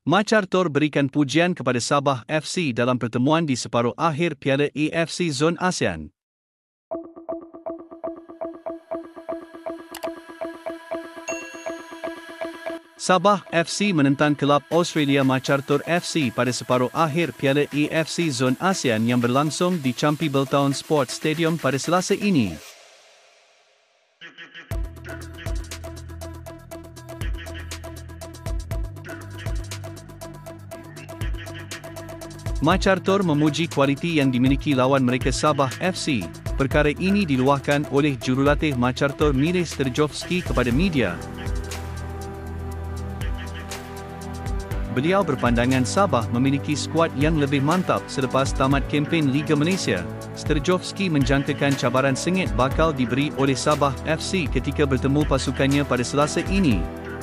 MacArthur berikan pujian kepada Sabah FC dalam pertemuan di separuh akhir Piala AFC Zon ASEAN. Sabah FC menentang kelab Australia MacArthur FC pada separuh akhir Piala AFC Zon ASEAN yang berlangsung di Campbelltown Sports Stadium pada Selasa ini. MacArthur memuji kualiti yang dimiliki lawan mereka Sabah FC. Perkara ini diluahkan oleh jurulatih MacArthur Mireh Sterjovski kepada media. Beliau berpandangan Sabah memiliki skuad yang lebih mantap selepas tamat kempen Liga Malaysia. Sterjovski menjangkakan cabaran sengit bakal diberi oleh Sabah FC ketika bertemu pasukannya pada Selasa ini.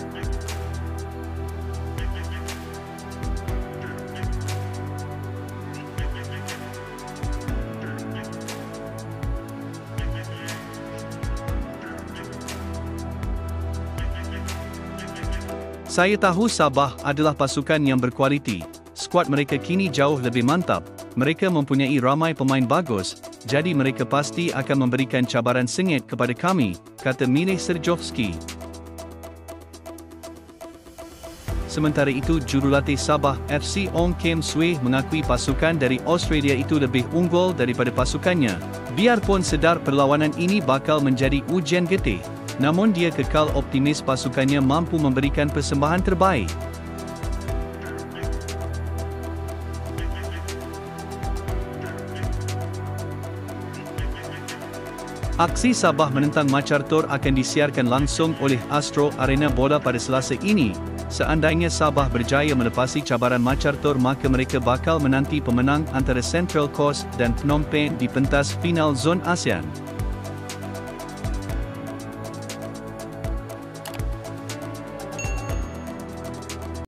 Saya tahu Sabah adalah pasukan yang berkualiti. Skuad mereka kini jauh lebih mantap. Mereka mempunyai ramai pemain bagus, jadi mereka pasti akan memberikan cabaran sengit kepada kami, kata Mireh Sterjovski. Sementara itu, jurulatih Sabah FC Ong Kem Swee mengakui pasukan dari Australia itu lebih unggul daripada pasukannya. Biarpun sedar perlawanan ini bakal menjadi ujian getih, namun dia kekal optimis pasukannya mampu memberikan persembahan terbaik. Aksi Sabah menentang MacArthur akan disiarkan langsung oleh Astro Arena Bola pada Selasa ini. Seandainya Sabah berjaya melepasi cabaran MacArthur, maka mereka bakal menanti pemenang antara Central Coast dan Phnom Penh di pentas final Zon ASEAN.